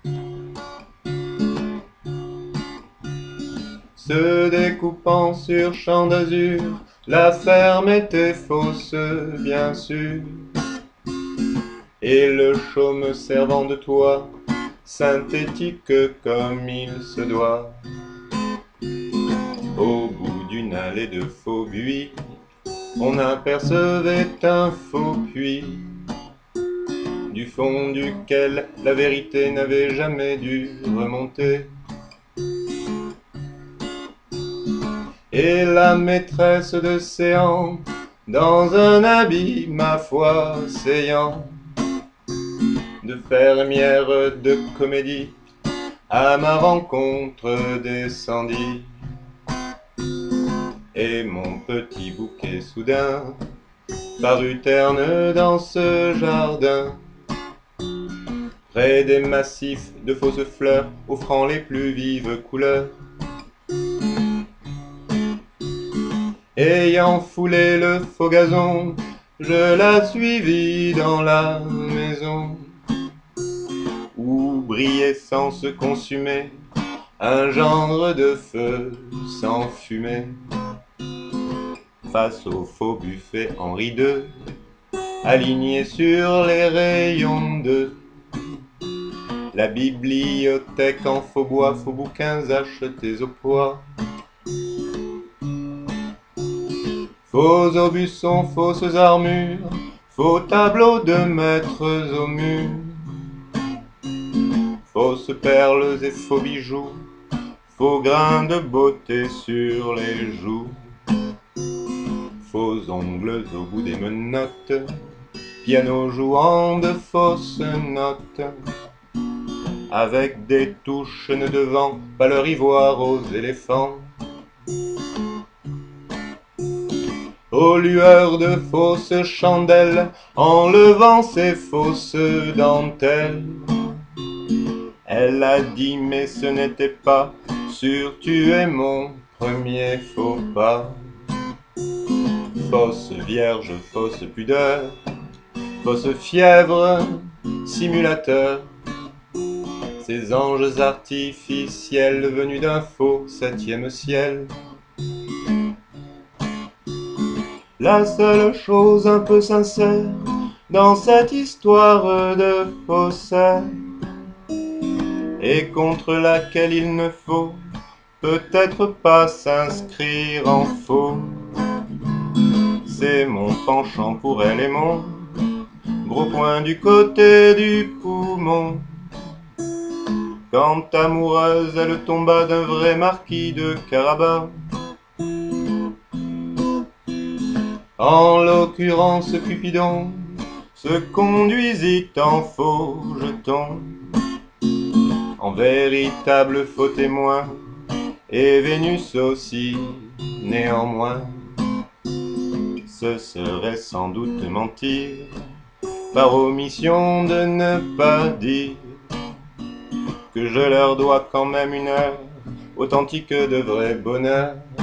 Se découpant sur champ d'azur, la ferme était fausse, bien sûr, et le chaume servant de toit, synthétique comme il se doit. Au bout d'une allée de faux buis, on apercevait un faux puits, du fond duquel la vérité n'avait jamais dû remonter. Et la maîtresse de séance, dans un habit, ma foi, seyant, de fermière de comédie, à ma rencontre descendit. Et mon petit bouquet soudain parut terne dans ce jardin, près des massifs de fausses fleurs offrant les plus vives couleurs. Ayant foulé le faux gazon, je la suivis dans la maison, où brillait sans se consumer un gendre de feu sans fumée. Face au faux buffet Henri II, aligné sur les rayons de la bibliothèque en faux bois, faux bouquins achetés au poids. Faux aubusson, fausses armures, faux tableaux de maîtres au mur, fausses perles et faux bijoux, faux grains de beauté sur les joues, faux ongles au bout des menottes, piano jouant de fausses notes, avec des touches nœuds de vent, pâleur ivoire aux éléphants. Aux lueurs de fausses chandelles, enlevant ses fausses dentelles, elle a dit mais ce n'était pas sûr, tu es mon premier faux pas. Fausse vierge, fausse pudeur, fausse fièvre, simulateur, ces anges artificiels venus d'un faux septième ciel. La seule chose un peu sincère dans cette histoire de faussaire, et contre laquelle il ne faut peut-être pas s'inscrire en faux, c'est mon penchant pour elle et mon gros point du côté du poumon. Quand amoureuse, elle tomba d'un vrai marquis de Carabas. En l'occurrence, Cupidon se conduisit en faux jeton, en véritable faux témoin, et Vénus aussi, néanmoins. Ce serait sans doute mentir, par omission de ne pas dire, que je leur dois quand même une heure authentique de vrai bonheur.